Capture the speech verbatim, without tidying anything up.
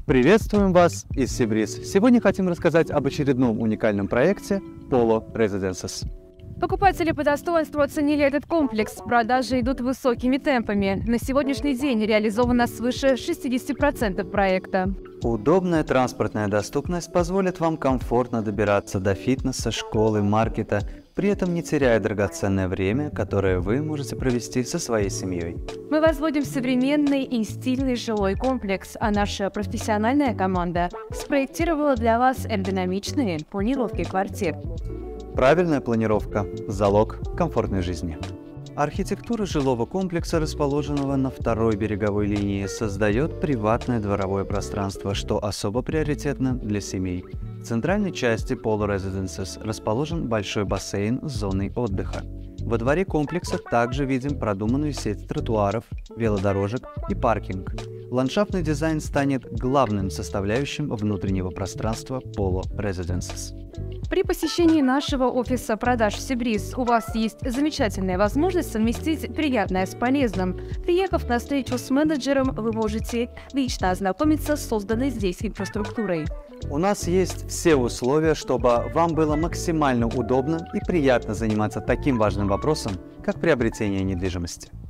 Приветствуем вас из Сибриз. Сегодня хотим рассказать об очередном уникальном проекте Polo Residences. Покупатели по достоинству оценили этот комплекс. Продажи идут высокими темпами. На сегодняшний день реализовано свыше шестидесяти процентов проекта. Удобная транспортная доступность позволит вам комфортно добираться до фитнеса, школы, маркета, при этом не теряя драгоценное время, которое вы можете провести со своей семьей. Мы возводим современный и стильный жилой комплекс, а наша профессиональная команда спроектировала для вас эргономичные планировки квартир. Правильная планировка – залог комфортной жизни. Архитектура жилого комплекса, расположенного на второй береговой линии, создает приватное дворовое пространство, что особо приоритетно для семей. В центральной части Polo Residences расположен большой бассейн с зоной отдыха. Во дворе комплекса также видим продуманную сеть тротуаров, велодорожек и паркинг. Ландшафтный дизайн станет главным составляющим внутреннего пространства Polo Residences. При посещении нашего офиса продаж в Сибриз у вас есть замечательная возможность совместить приятное с полезным. Приехав на встречу с менеджером, вы можете лично ознакомиться с созданной здесь инфраструктурой. У нас есть все условия, чтобы вам было максимально удобно и приятно заниматься таким важным вопросом, как приобретение недвижимости.